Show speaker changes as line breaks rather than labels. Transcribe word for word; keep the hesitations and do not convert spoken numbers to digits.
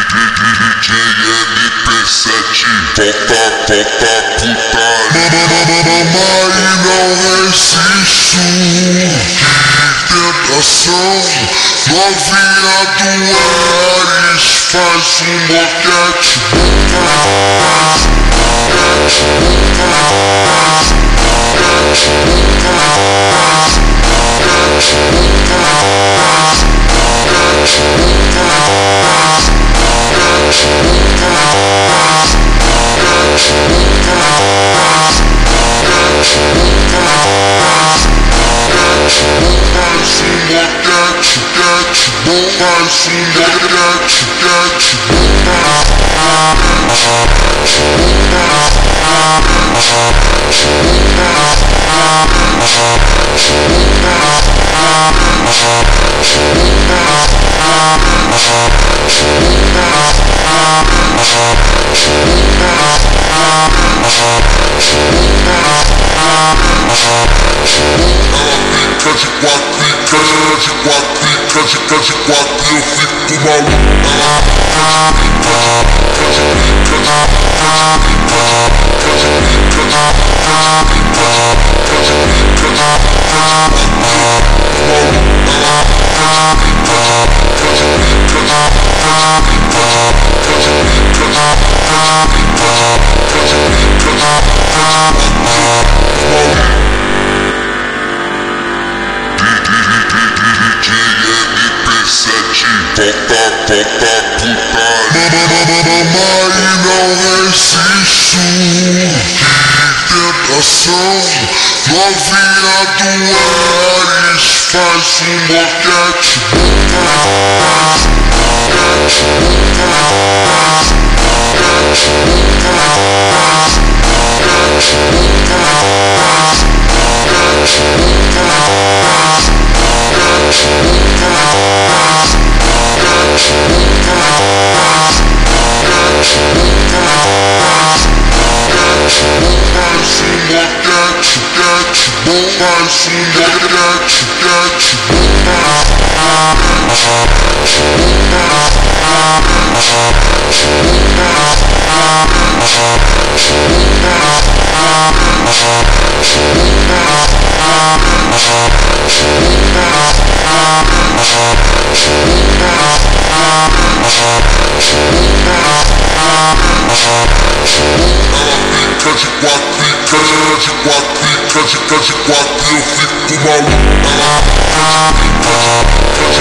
D J M P sete, volta, volta, putaria. Mamãe não resisto, que tentação. Novinha do Ares faz um boquete. Faz um boquete, boquete, fica de quatro, fica de quatro, fica de fica de quatro, eu fico maluco. Volta, volta, putaria. Mamãe não resisto, que tentação. Novinha do Ares faz um boquete. Faz um boquete, boquete, fica de quatro, fica de quatro, fica de quatro, eu fico maluco.